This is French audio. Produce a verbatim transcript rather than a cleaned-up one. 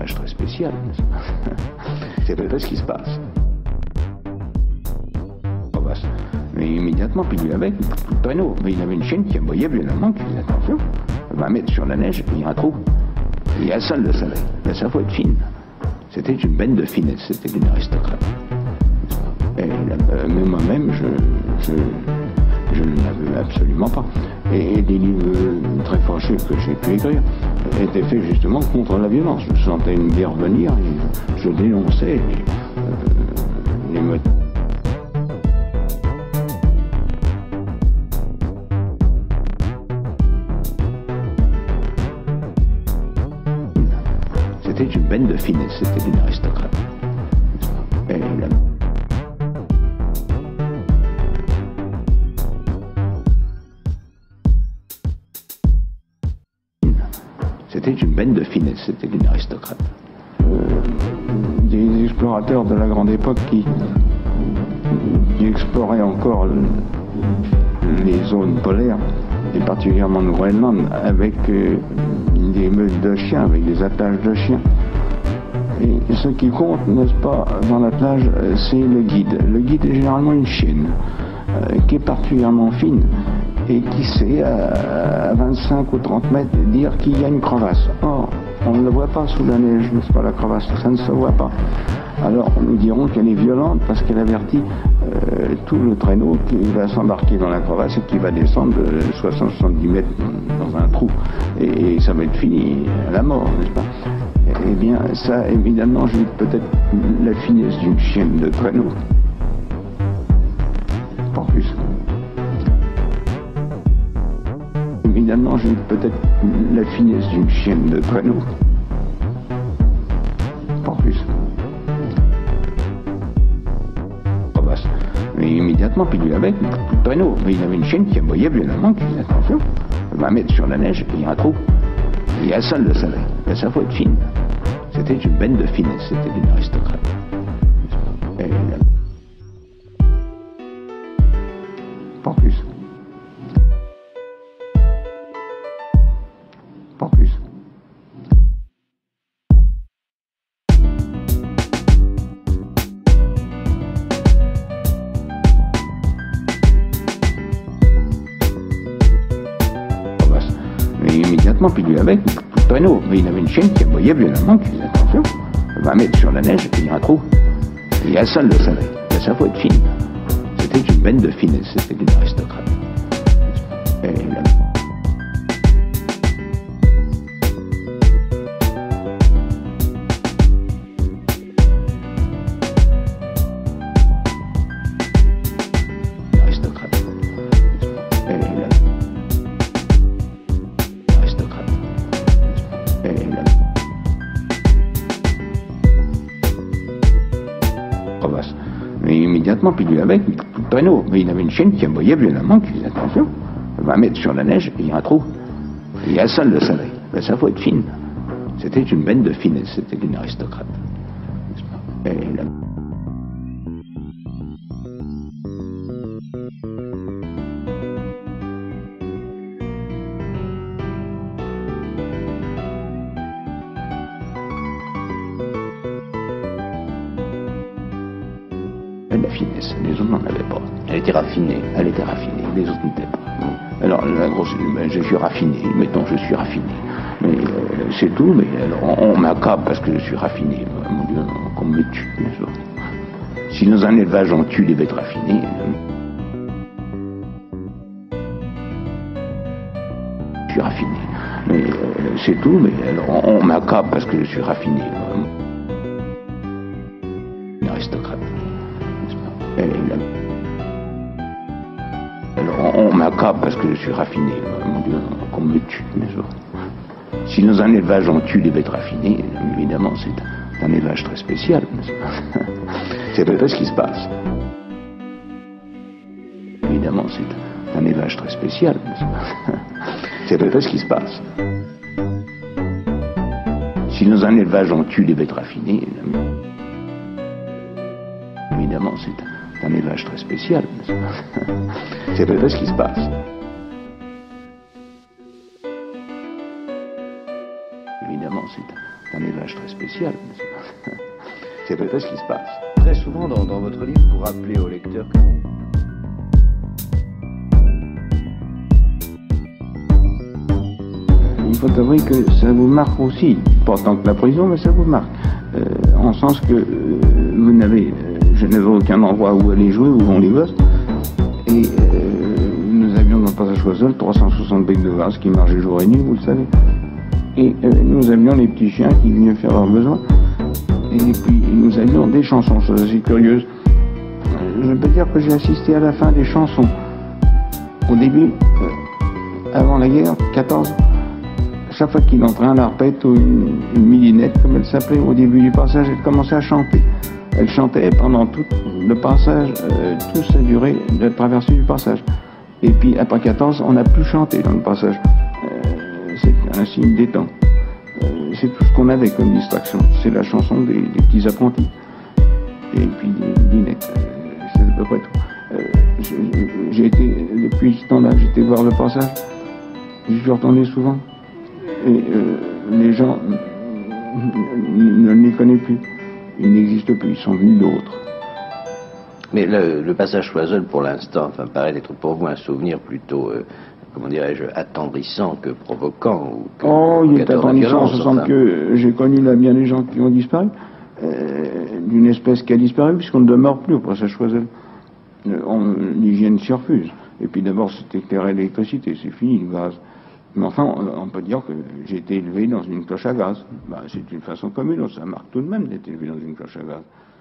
élevage très spécial, n'est-ce pas? C'est à peu près ce qui se passe. Mais immédiatement, puis il avait tout le traîneau. Mais il avait une chienne qui aboyait violemment, qui disait attention, vingt mètres sur la neige, il y a un trou. Il y a ça le soleil. Mais ça faut être fine. C'était une benne de finesse, c'était une aristocrate. Et la, euh, mais moi-même, je, je, je ne l'avais absolument pas. Et, et des livres très fâchés que j'ai pu écrire étaient faits justement contre la violence. Je sentais une guerre venir et je, je dénonçais les, euh, les motifs. C'était une benne de finesse, c'était une aristocrate. Et la... C'était une benne de finesse, c'était une aristocrate. Euh, des explorateurs de la grande époque qui, qui exploraient encore le, les zones polaires, et particulièrement le Groenland, avec euh, des meutes de chiens, avec des attaches de chiens. Et ce qui compte, n'est-ce pas, dans l'attelage, c'est le guide. Le guide est généralement une chienne, euh, qui est particulièrement fine, et qui sait, à vingt-cinq ou trente mètres, dire qu'il y a une crevasse. Or, on ne le voit pas sous la neige, n'est-ce pas, la crevasse, ça ne se voit pas. Alors, nous dirons qu'elle est violente parce qu'elle avertit euh, tout le traîneau qui va s'embarquer dans la crevasse et qui va descendre de soixante à soixante-dix mètres dans un trou. Et, et ça va être fini à la mort, n'est-ce pas? Eh bien, ça, évidemment, j'ai peut-être la finesse d'une chienne de traîneau. Pas plus. Évidemment, j'ai peut-être la finesse d'une chienne de traîneau. Pas plus. Mais immédiatement, puis il avait tout le traîneau. Mais il avait une chienne qui aboyait violemment, qui disait attention, vingt mètres sur la neige, il y a un trou. Il y a ça le soleil. Mais ça faut être fine. C'était une benne de finesse, c'était une aristocrate. Et la... Pas plus. Pas plus. Mais immédiatement, puis il avait tout le traîneau. Mais il avait une chienne qui aboyait violemment, qui disait attention, vingt mètres sur la neige, il y a un trou. Il y a ça le soleil. Mais ça faut être fine. C'était une benne de finesse, c'était une aristocrate. Et la... Mais immédiatement, puis il avait tout le traîneau. Mais il avait une chienne qui aboyait violemment, qui disait attention, vingt mètres sur la neige, il y a un trou. Il y a ça le soleil. Mais ça faut être fine. C'était une benne de finesse, c'était une aristocrate. Et la... La finesse, les autres n'en avaient pas. Elle était raffinée, elle était raffinée, les autres n'étaient pas. Alors la grosse, ben, je suis raffiné, mettons je suis raffiné. Mais euh, c'est tout, mais alors on, on m'accable parce que je suis raffiné. Mon Dieu, qu'on me tue, bien sûr. Si dans un élevage on tue les bêtes raffinées, euh, je suis raffiné. Mais euh, c'est tout, mais alors on, on m'accable parce que je suis raffiné. Une aristocrate. Et la... Alors on m'accable parce que je suis raffiné. Mon Dieu, qu'on me tue, bien sûr. Si dans un élevage on tue les bêtes raffinées, évidemment c'est un élevage très spécial. C'est à peu près ce qui se passe. Évidemment c'est un élevage très spécial. C'est à peu près ce qui se passe. Si dans un élevage on tue les bêtes raffinées, évidemment c'est un élevage très spécial. C'est à peu près ce qui se passe. Évidemment, c'est C'est un élevage très spécial. C'est à peu près ce qui se passe. Très souvent dans, dans votre livre, vous rappelez au lecteur que... Il faut avouer que ça vous marque aussi, pas tant que la prison, mais ça vous marque. Euh, en sens que euh, vous n'avez, euh, je n'avais aucun endroit où aller jouer, où vont les gosses. Et euh, nous avions dans le passage Choiseul trois cent soixante becs de gaz qui marchaient jour et nuit, vous le savez. Et euh, nous avions les petits chiens qui venaient faire leurs besoins. Et puis nous avions des chansons, chose assez curieuse. Euh, je peux dire que j'ai assisté à la fin des chansons. Au début, euh, avant la guerre, quatorze, chaque fois qu'il entrait un arpette ou une, une milinette, comme elle s'appelait, au début du passage, elle commençait à chanter. Elle chantait pendant tout le passage, euh, tout ça durait de la traversée du passage. Et puis après quatorze, on n'a plus chanté dans le passage. Euh, c'est un signe des temps. Euh, c'est tout ce qu'on avait comme distraction. C'est la chanson des, des petits apprentis. Et puis des minettes. Euh, c'est à peu près tout. Euh, j'ai été, depuis ce temps-là, j'étais voir le passage. J'y suis retourné souvent. Et euh, les gens ne les connaissent plus. Ils n'existent plus, ils sont venus d'autres. Mais le, le passage Choiseul, pour l'instant, enfin, paraît être pour vous un souvenir plutôt, euh, comment dirais-je, attendrissant que provoquant. Ou que, oh, il est attendrissant en ce sens que j'ai connu là bien des gens qui ont disparu, euh, d'une espèce qui a disparu, puisqu'on ne demeure plus au passage Choiseul. Euh, L'hygiène s'y refuse. Et puis d'abord, c'est éclairé à l'électricité, c'est fini le gaz. Mais enfin, on, on peut dire que j'ai été élevé dans une cloche à gaz. Ben, c'est une façon commune, ça marque tout de même d'être élevé dans une cloche à gaz.